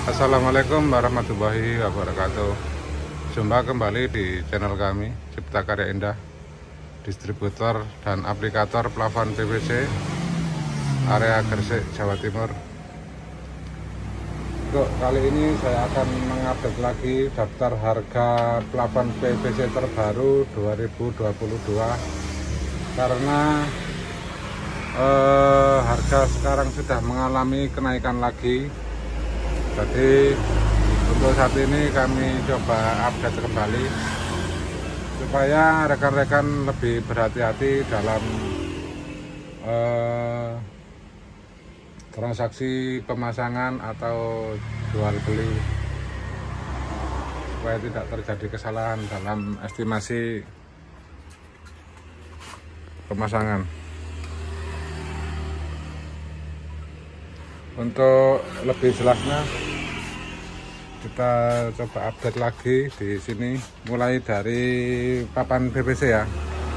Assalamualaikum warahmatullahi wabarakatuh. Jumpa kembali di channel kami Cipta Karya Indah, distributor dan aplikator plafon PVC area Gresik, Jawa Timur. Untuk kali ini saya akan mengupdate lagi daftar harga plafon PVC terbaru 2022 karena harga sekarang sudah mengalami kenaikan lagi. Jadi untuk saat ini kami coba update kembali supaya rekan-rekan lebih berhati-hati dalam transaksi pemasangan atau jual beli, supaya tidak terjadi kesalahan dalam estimasi pemasangan. Untuk lebih jelasnya kita coba update lagi di sini, mulai dari papan PVC ya.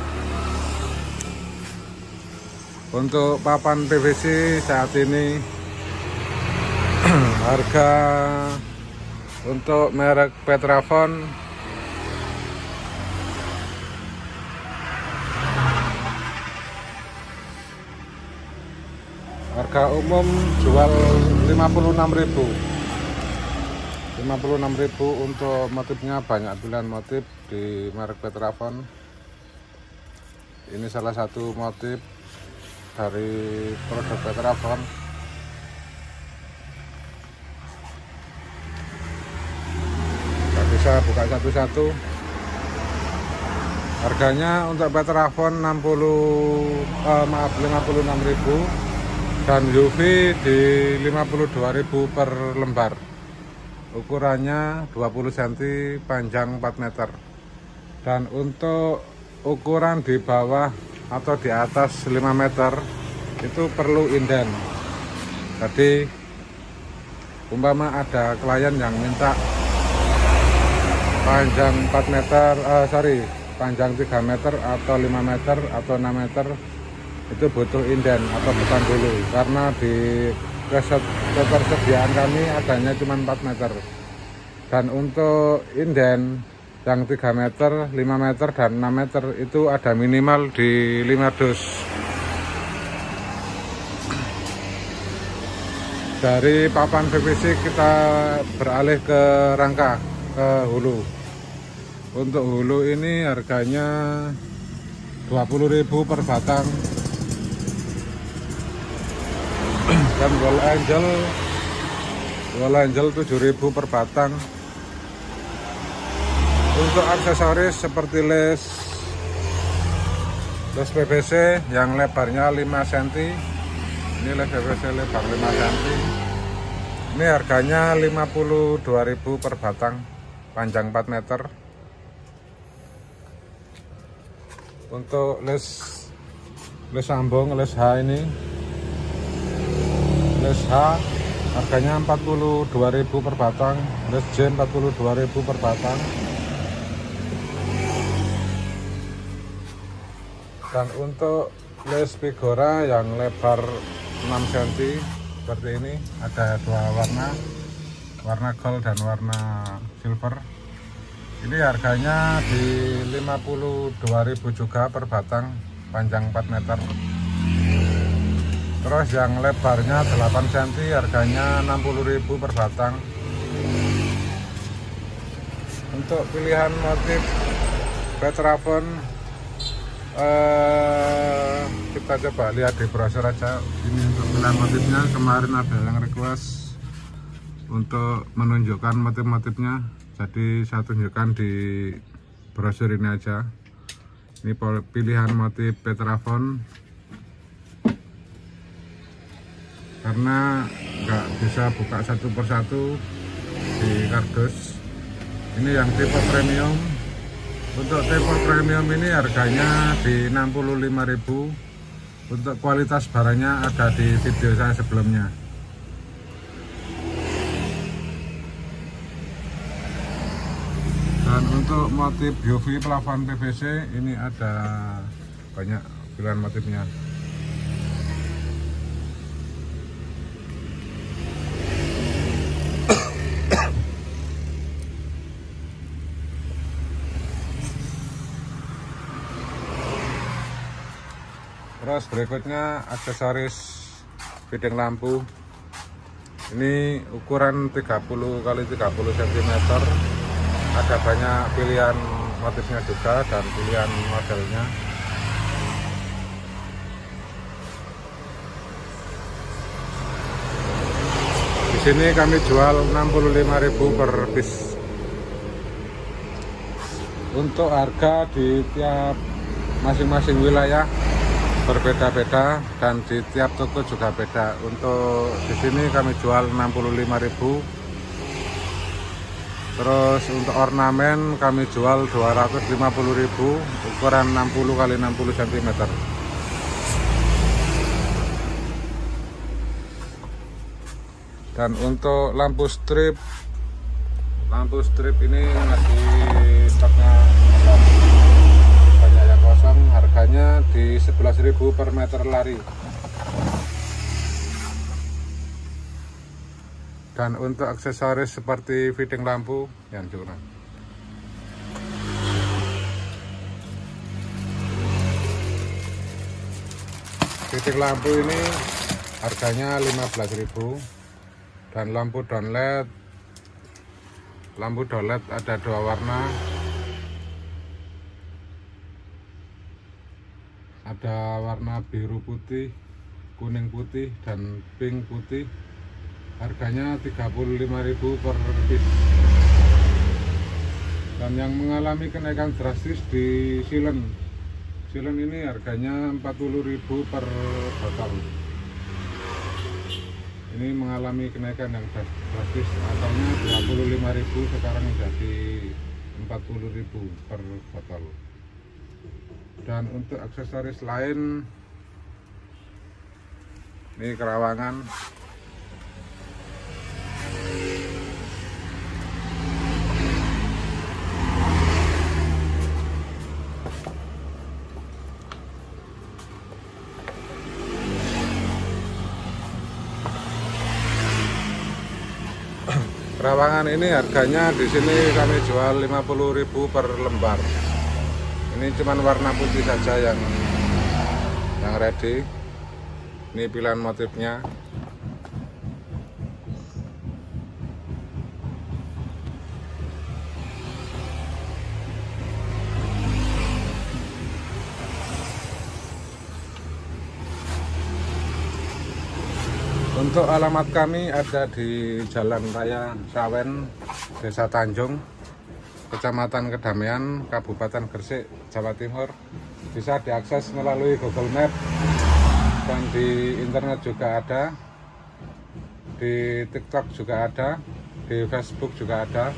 Untuk papan PVC saat ini harga untuk merek Petrafon harga umum jual 56.000 untuk motifnya, banyak pilihan motif di merek Petrafon. Ini salah satu motif dari produk Petrafon. Kita bisa buka satu-satu. Harganya untuk Petrafon 56.000 dan UV di 52.000 per lembar. Ukurannya 20 cm, panjang 4 meter. Dan untuk ukuran di bawah atau di atas 5 meter itu perlu inden. Jadi umpama ada klien yang minta panjang 4 meter, panjang 3 meter atau 5 meter atau 6 meter, itu butuh inden atau bukan dulu, karena di ketersediaan kami adanya cuma 4 meter. Dan untuk inden yang 3 meter, 5 meter, dan 6 meter itu ada minimal di 5 dus. Dari papan PVC kita beralih ke rangka, ke hulu. Untuk hulu ini harganya 20.000 per batang. Dan wall angel 7.000 per batang. Untuk aksesoris seperti les PVC yang lebarnya 5 cm, ini les PVC lebar 5 cm, ini harganya 52.000 per batang, panjang 4 meter. Untuk les sambung, les H ini, les H harganya 42.000 per batang, les J 42.000 per batang. Dan untuk les Figora yang lebar 6 cm seperti ini, ada dua warna gold dan warna silver. Ini harganya di 52.000 juga per batang, panjang 4 meter. Terus yang lebarnya 8 cm harganya 60.000 per batang. Untuk pilihan motif Petrafon, kita coba lihat di brosur aja. Ini untuk pilihan motifnya, kemarin ada yang request untuk menunjukkan motif-motifnya, jadi saya tunjukkan di brosur ini aja. Ini pilihan motif Petrafon, karena nggak bisa buka satu persatu di kardus. Ini yang tipe premium. Untuk tipe premium ini harganya di 65.000. Untuk kualitas barangnya ada di video saya sebelumnya. Dan untuk motif UV plafon PVC ini ada banyak pilihan motifnya. Terus berikutnya aksesoris feeding lampu. Ini ukuran 30 x 30 cm. Ada banyak pilihan motifnya juga dan pilihan modelnya. Di sini kami jual 65.000 per piece. Untuk harga di tiap masing-masing wilayah berbeda-beda dan di tiap toko juga beda. Untuk di sini kami jual 65.000. Terus untuk ornamen kami jual 250.000 ukuran 60 x 60 cm. Dan untuk lampu strip ini masih stoknya kosong, banyak yang kosong. Harganya di 11.000 per meter lari. Dan untuk aksesoris seperti feeding lampu yang curang. Feeding lampu ini harganya 15.000. Dan lampu downlight ada 2 warna, ada warna biru putih, kuning putih, dan pink putih. Harganya 35.000 per piece. Dan yang mengalami kenaikan drastis di silen ini harganya 40.000 per botol. Ini mengalami kenaikan yang drastis, asalnya 25.000 sekarang jadi 40.000 per botol. Dan untuk aksesoris lain, ini kerawangan. Kerawangan ini harganya di sini kami jual 50.000 per lembar. Ini cuman warna putih saja yang ready. Ini pilihan motifnya. Untuk alamat kami ada di Jalan Raya Sawen, Desa Tanjung, Kecamatan Kedamaian, Kabupaten Gresik, Jawa Timur. Bisa diakses melalui Google Map dan di internet juga ada, di TikTok juga ada, di Facebook juga ada.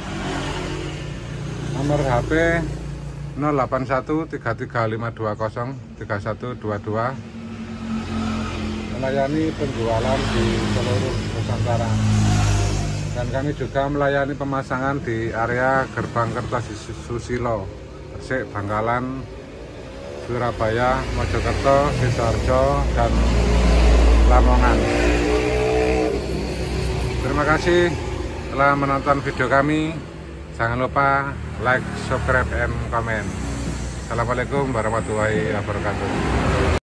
Nomor HP 081335203122, melayani penjualan di seluruh Nusantara. Dan kami juga melayani pemasangan di area Gerbang Kertosusilo, Gresik, Bangkalan, Surabaya, Mojokerto, Sidoarjo, dan Lamongan. Terima kasih telah menonton video kami. Jangan lupa like, subscribe, and comment. Assalamualaikum warahmatullahi wabarakatuh.